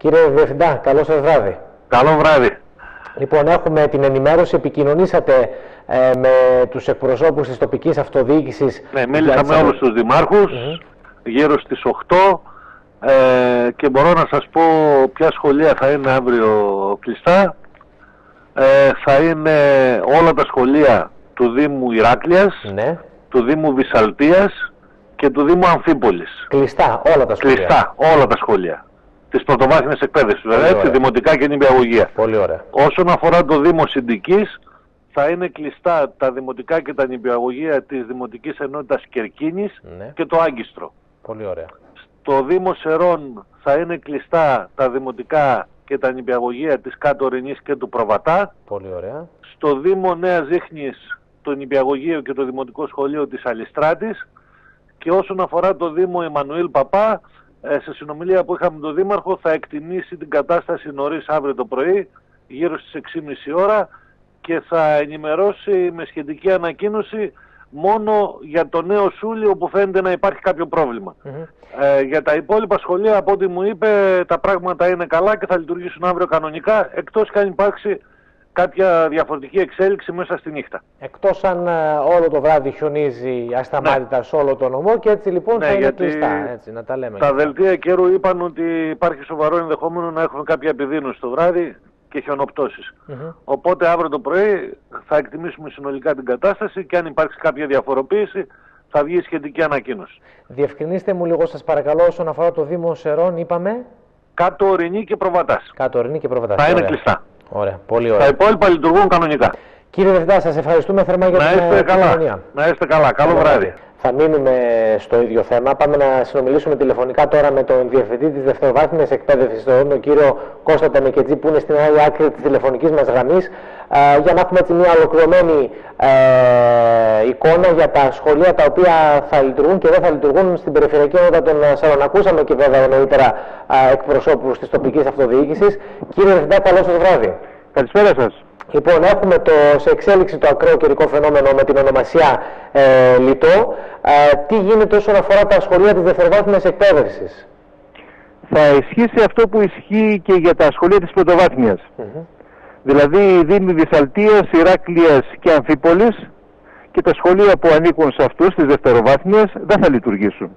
Κύριε Διευθυντά, καλό σας βράδυ. Καλό βράδυ. Λοιπόν, έχουμε την ενημέρωση. Επικοινωνήσατε με τους εκπροσώπους της τοπικής αυτοδιοίκησης. Ναι, μίλησα με όλους τους δημάρχους γύρω στις 8 και μπορώ να σας πω ποια σχολεία θα είναι αύριο κλειστά. Θα είναι όλα τα σχολεία του Δήμου Ηράκλειας, Ναι. του Δήμου Βυσσαλτίας και του Δήμου Αμφίπολης. Κλειστά όλα τα σχολεία. Κλειστά όλα τα σχολεία της πρωτοβάθμιας εκπαίδευσης, βέβαια, ωραία. έτσι, δημοτικά και νηπιαγωγεία. Πολύ ωραία. Όσον αφορά το Δήμο Συντικής, θα είναι κλειστά τα δημοτικά και τα νηπιαγωγεία της Δημοτικής Ενότητας Κερκίνης Ναι. και το Άγκιστρο. Πολύ ωραία. Στο Δήμο Σερών θα είναι κλειστά τα δημοτικά και τα νηπιαγωγεία της Κάτω Ορεινής και του Προβατά. Πολύ ωραία. Στο Δήμο Νέας Ζήχνης το νηπιαγωγείο και το δημοτικό σχολείο της Αλιστράτης. Και όσον αφορά το Δήμο Εμμανουήλ Παπά, σε συνομιλία που είχαμε με τον Δήμαρχο, θα εκτιμήσει την κατάσταση νωρίς αύριο το πρωί, γύρω στις 6.30 ώρα, και θα ενημερώσει με σχετική ανακοίνωση μόνο για το νέο Σούλι όπου φαίνεται να υπάρχει κάποιο πρόβλημα. Για τα υπόλοιπα σχολεία, από ό,τι μου είπε, τα πράγματα είναι καλά και θα λειτουργήσουν αύριο κανονικά, εκτός και αν υπάρξει κάποια διαφορετική εξέλιξη μέσα στη νύχτα. Εκτός αν όλο το βράδυ χιονίζει ασταμάτητα σε όλο το νομό, και έτσι λοιπόν θα είναι κλειστά. Έτσι, να τα λέμε. Τα δελτία καιρού είπαν ότι υπάρχει σοβαρό ενδεχόμενο να έχουμε κάποια επιδείνωση το βράδυ και χιονοπτώσεις. Οπότε αύριο το πρωί θα εκτιμήσουμε συνολικά την κατάσταση και αν υπάρξει κάποια διαφοροποίηση θα βγει σχετική ανακοίνωση. Διευκρινίστε μου λίγο, σας παρακαλώ, όσον αφορά το Δήμο Σερών, είπαμε. Κάτω Ορεινή και Προβατάς. Κάτω Ορεινή και Προβατάς. Θα είναι κλειστά. Ωραία, πολύ ωραία. Τα υπόλοιπα λειτουργούν κανονικά. Κύριε Διευθυντά, σας ευχαριστούμε θερμά για την επικοινωνία. Να είστε καλά. Καλό βράδυ. Θα μείνουμε στο ίδιο θέμα. Πάμε να συνομιλήσουμε τηλεφωνικά τώρα με τον Διευθυντή της Δευτεροβάθμιας Εκπαίδευσης, τον κύριο Κώστα Τεμεκετζή, που είναι στην άλλη άκρη της τηλεφωνικής μας γραμμής, για να έχουμε έτσι μια ολοκληρωμένη εικόνα για τα σχολεία τα οποία θα λειτουργούν και δεν θα λειτουργούν στην περιφερειακή ενότητα των Σερών. Ακούσαμε και βέβαια νωρίτερα εκπροσώπους της τοπικής αυτοδιοίκησης. Κύριε Διευθυντά, καλό σας βράδυ. Καλησπέρα σας. Λοιπόν, έχουμε σε εξέλιξη το ακραίο καιρικό φαινόμενο με την ονομασία Λιτό. Τι γίνεται όσον αφορά τα σχολεία της δευτεροβάθμιας εκπαίδευσης? Θα ισχύσει αυτό που ισχύει και για τα σχολεία της πρωτοβάθμιας. Δηλαδή οι Δήμοι Βυσσαλτίας, Ηράκλειας και Αμφίπολης και τα σχολεία που ανήκουν σε αυτούς της δευτεροβάθμιας δεν θα λειτουργήσουν.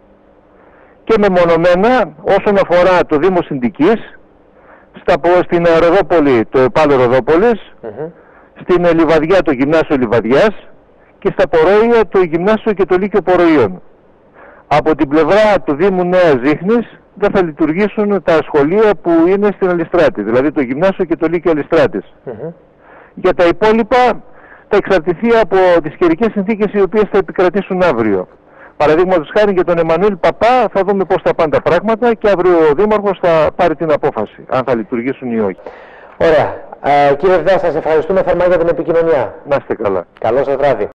Και μεμονωμένα όσον αφορά το Δήμο Συντικής, στην Ροδόπολη το ΕΠΑΛ Ροδόπολης, στην Λιβαδιά το Γυμνάσιο Λιβαδιάς και στα Πορόια το Γυμνάσιο και το Λύκειο Πορροϊών. Από την πλευρά του Δήμου Νέας Ζήχνης δεν θα λειτουργήσουν τα σχολεία που είναι στην Αλιστράτη, δηλαδή το Γυμνάσιο και το Λύκειο Αλιστράτης. Για τα υπόλοιπα θα εξαρτηθεί από τις καιρικές συνθήκες οι οποίες θα επικρατήσουν αύριο. Παραδείγματος χάρη για τον Εμμανουήλ Παπά θα δούμε πώς θα πάνε τα πράγματα και αύριο ο Δήμαρχος θα πάρει την απόφαση, αν θα λειτουργήσουν ή όχι. Ωραία. Κύριε Διευθυντά, σας ευχαριστούμε θερμά για την επικοινωνία. Να είστε καλά. Καλό σας βράδυ.